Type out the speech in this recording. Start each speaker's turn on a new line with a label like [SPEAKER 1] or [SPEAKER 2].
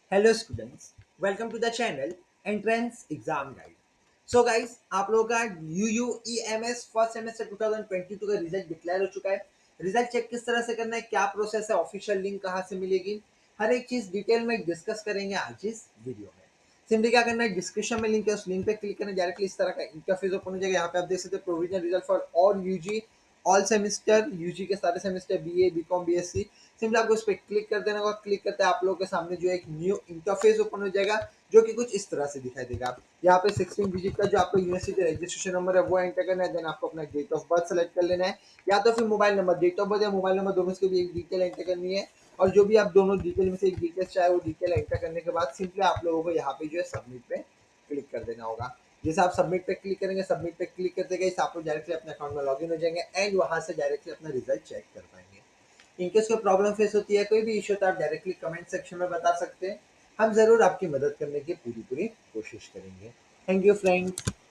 [SPEAKER 1] Hello students, welcome to the channel entrance exam guide. So guys, आप लोगों का U U E M S first semester 2022 का result declare हो चुका है। रिजल्ट चेक किस तरह से करना है, क्या प्रोसेस है, ऑफिशियल लिंक कहाँ से मिलेगी, हर एक चीज डिटेल में डिस्कस करेंगे आज इस वीडियो में। सिंपली क्या करना है, डिस्क्रिप्शन में लिंक है, उस लिंक पे क्लिक करना है, डायरेक्टली इस तरह का इंटरफेस ओपन हो जाएगा। यहाँ पे आप देख सकते हैं provisional result for all UG, all semester, UG के सारे सेमेस्टर, बीए, बीकॉम, बीएससी। सिंपली आपको इस पर क्लिक कर देना होगा। क्लिक करते हैं आप लोगों के सामने जो एक न्यू इंटरफेस ओपन हो जाएगा, जो कि कुछ इस तरह से दिखाई देगा। यहाँ पे 16 डिजिट का जो आपका यूनिवर्सिटी रजिस्ट्रेशन नंबर है वो एंटर करना है। देन आपको अपना डेट ऑफ बर्थ सेलेक्ट कर लेना है, या तो फिर mobile number, date of birth या मोबाइल नंबर दोनों से भी एक डिटेल एंटर करनी है। और जो भी आप दोनों डिटेल में से एक डिटेल चाहे वो डिटेल एंटर करने के बाद सिंपली आप लोगों को यहाँ पे जो है सबमिट पे क्लिक कर देना होगा। जैसे आप सबमिट पे क्लिक करेंगे, सबमिट पे क्लिक करते गए आप लोग डायरेक्टली अपने अकाउंट में लॉगिन हो जाएंगे एंड वहां से डायरेक्टली अपना रिजल्ट चेक कर पाएंगे। इनकेस कोई प्रॉब्लम फेस होती है, कोई भी इश्यू, तो आप डायरेक्टली कमेंट सेक्शन में बता सकते हैं। हम जरूर आपकी मदद करने की पूरी पूरी कोशिश करेंगे। Thank you friends.